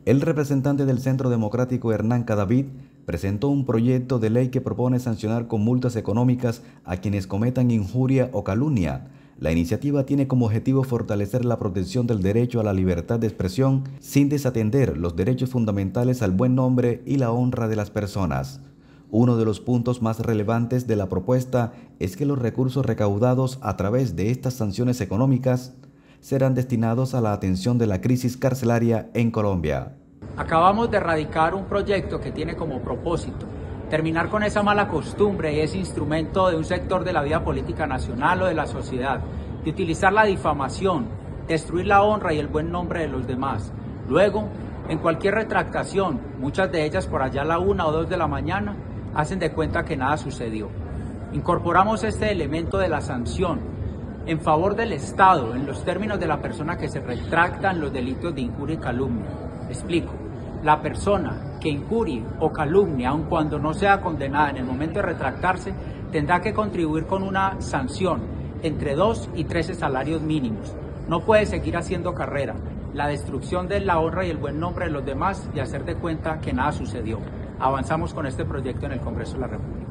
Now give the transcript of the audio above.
El representante del Centro Democrático Hernán Cadavid presentó un proyecto de ley que propone sancionar con multas económicas a quienes cometan injuria o calumnia. La iniciativa tiene como objetivo fortalecer la protección del derecho a la libertad de expresión sin desatender los derechos fundamentales al buen nombre y la honra de las personas. Uno de los puntos más relevantes de la propuesta es que los recursos recaudados a través de estas sanciones económicas serán destinados a la atención de la crisis carcelaria en Colombia. Acabamos de erradicar un proyecto que tiene como propósito terminar con esa mala costumbre y ese instrumento de un sector de la vida política nacional o de la sociedad, de utilizar la difamación, destruir la honra y el buen nombre de los demás. Luego, en cualquier retractación, muchas de ellas por allá a la 1 o 2 de la mañana, hacen de cuenta que nada sucedió. Incorporamos este elemento de la sanción en favor del Estado, en los términos de la persona que se retracta en los delitos de injuria y calumnia. Explico. La persona que injurie o calumnia, aun cuando no sea condenada en el momento de retractarse, tendrá que contribuir con una sanción entre 2 y 13 salarios mínimos. No puede seguir haciendo carrera, la destrucción de la honra y el buen nombre de los demás y hacer de cuenta que nada sucedió. Avanzamos con este proyecto en el Congreso de la República.